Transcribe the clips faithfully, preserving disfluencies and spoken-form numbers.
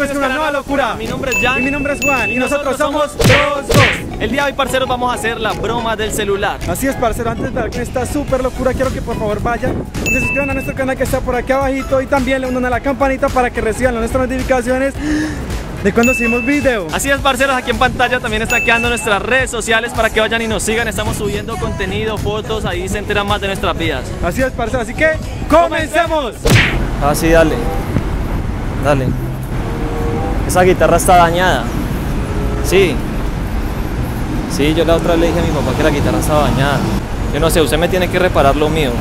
pues con una nueva locura. Mi nombre es Jan. Y mi nombre es Juan. Y, Y nosotros, nosotros somos Bros dos. El día de hoy, parceros, vamos a hacer la broma del celular. Así es, parcero, antes de ver que esta súper locura, quiero que por favor vayan y se suscriban a nuestro canal que está por aquí abajito. Y también le unan a la campanita para que reciban nuestras notificaciones de cuando subimos video. Así es, parceros, aquí en pantalla también está quedando nuestras redes sociales para que vayan y nos sigan. Estamos subiendo contenido, fotos, ahí se enteran más de nuestras vidas. Así es, parcero, así que ¡comencemos! Ah, sí, dale. Dale. Esa guitarra está dañada. Sí. Sí, yo la otra vez le dije a mi papá que la guitarra estaba dañada. Yo no sé, usted me tiene que reparar lo mío.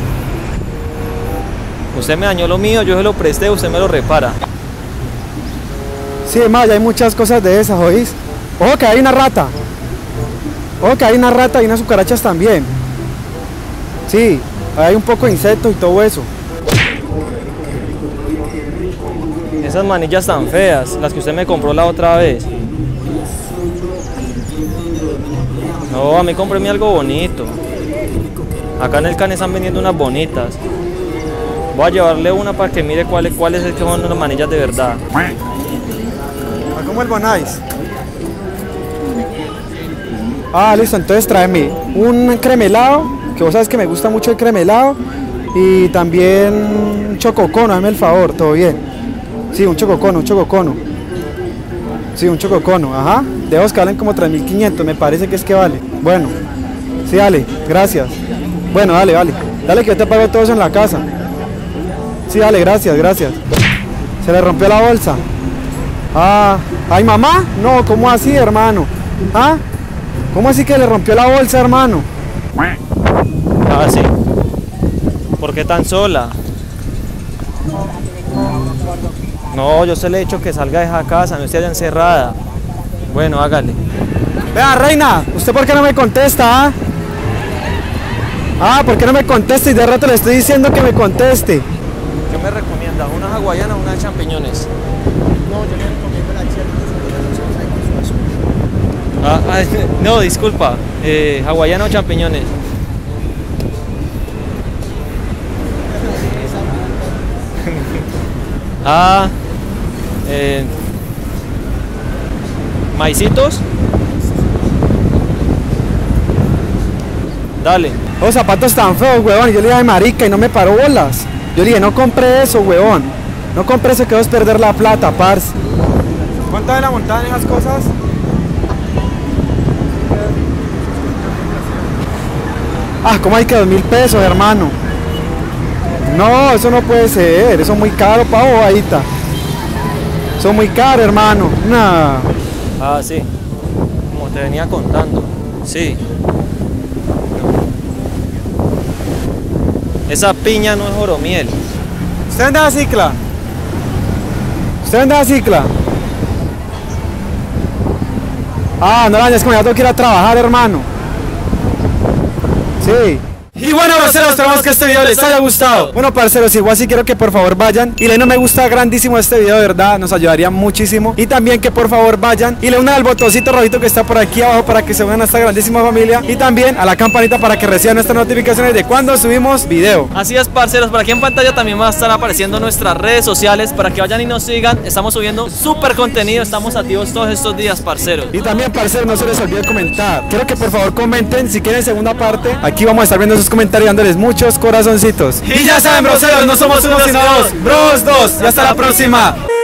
Usted me dañó lo mío, yo se lo presté, usted me lo repara. Sí, más, hay muchas cosas de esas, ¿oís? Ojo que hay una rata. Ojo que hay una rata y unas cucarachas también. Sí, hay un poco de insectos y todo eso. Esas manillas tan feas, las que usted me compró la otra vez. No, a mí cómpreme algo bonito. Acá en el Can están vendiendo unas bonitas. Voy a llevarle una para que mire cuáles cuáles es que son las manillas de verdad. ¿Cómo el Bonais? Ah, listo, entonces tráeme un cremelado, que vos sabes que me gusta mucho el cremelado. Y también un chococono, hazme el favor, todo bien. Sí, un chococono, un chococono. Sí, un chococono, ajá. De esos que valen como tres mil quinientos, me parece que es que vale. Bueno, sí, dale, gracias. Bueno, dale, dale. Dale que yo te pago todo eso en la casa. Sí, dale, gracias, gracias. Se le rompió la bolsa. Ah, ¿ay, mamá? No, ¿cómo así, hermano? ¿Ah? ¿Cómo así que le rompió la bolsa, hermano? Ah, sí. ¿Por qué tan sola? No, yo se le he dicho que salga de esa casa, no esté allá encerrada. Bueno, hágale. Vea, reina, ¿usted por qué no me contesta, ah? Ah, ¿por qué no me contesta? Y de rato le estoy diciendo que me conteste. ¿Qué me recomienda? ¿Una hawaiana o una de champiñones? No, yo le recomiendo la chela. Ah, ah, no, disculpa. Eh, ¿hawaiana o champiñones? Ah, eh, maicitos. Dale. Los zapatos tan feos, huevón. Yo le dije, ay, marica, y no me paró bolas. Yo le dije, no compré eso, huevón. No compré eso, que vas a perder la plata, parce. ¿Cuánto de la montada en esas cosas? Ah, ¿cómo hay que dos mil pesos, hermano? No, eso no puede ser. Eso es muy caro, pa' bobadita. Eso es muy caro, hermano. Nah. Ah, sí. Como te venía contando. Sí. Esa piña no es oromiel. ¿Usted anda a cicla? ¿Usted anda a cicla? Ah, no, es como ya tengo que ir a trabajar, hermano. Sí. Y bueno, parceros, esperamos que este video les haya gustado. Bueno, parceros, igual sí quiero que por favor vayan y le den un me gusta grandísimo a este video, de verdad, nos ayudaría muchísimo. Y también que por favor vayan y le unan al botoncito rojito que está por aquí abajo para que se unan a esta grandísima familia. Y también a la campanita para que reciban nuestras notificaciones de cuando subimos video. Así es, parceros, por aquí en pantalla también van a estar apareciendo nuestras redes sociales para que vayan y nos sigan. Estamos subiendo súper contenido, estamos activos todos estos días, parceros. Y también, parceros, no se les olvide comentar. Quiero que por favor comenten si quieren segunda parte. Aquí vamos a estar viendo sus comentarios, dándoles muchos corazoncitos. Y ya saben, broseros, no somos uno sino dos, Bros dos. Y hasta la próxima.